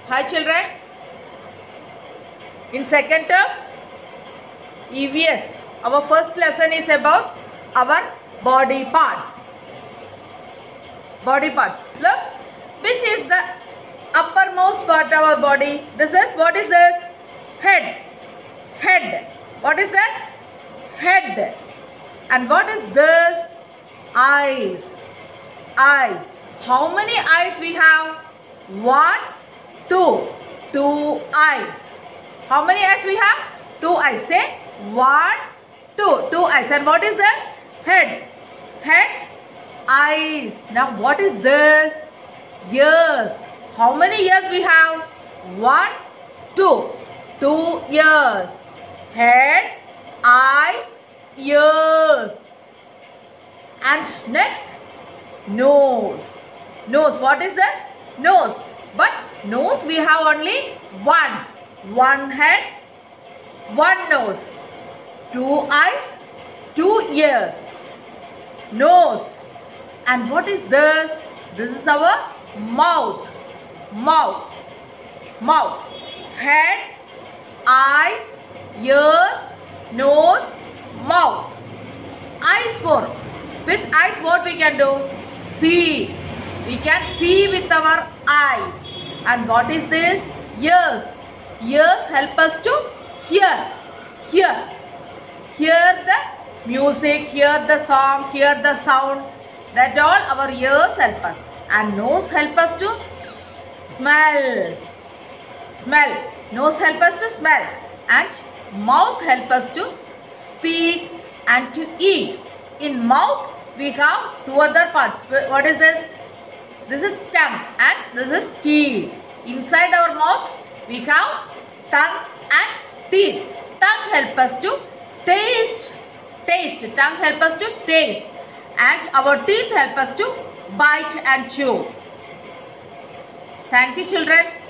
Hi children. In second term, EVS, our first lesson is about our body parts. Body parts. Look, which is the uppermost part of our body? What is this? Head. Head. What is this? Head. And what is this? Eyes. Eyes. How many eyes we have? 1, 2. 2 eyes. How many eyes we have? 2 eyes. Say 1, 2. 2 eyes. And what is this? Head. Head. Eyes. Now what is this? Ears. How many ears we have? 1, 2. 2 ears. Head. Eyes. Ears. And next, nose. Nose. What is this? Nose. But nose we have only one. One head, one nose. 2 eyes, 2 ears. Nose. And what is this? This is our mouth. Mouth. Mouth. Head, eyes, ears, nose, mouth. Eyes for. With eyes what we can do? See. We can see with our eyes. And what is this? Ears. Ears help us to hear. Hear. Hear the music, hear the song, hear the sound. That all our ears help us. And nose help us to smell. Smell. Nose help us to smell. And mouth help us to speak and to eat. In mouth we have 2 other parts. What is this? This is tongue and this is teeth. Inside our mouth we have tongue and teeth. Tongue help us to taste. Taste. Tongue help us to taste. And our teeth help us to bite and chew. Thank you children.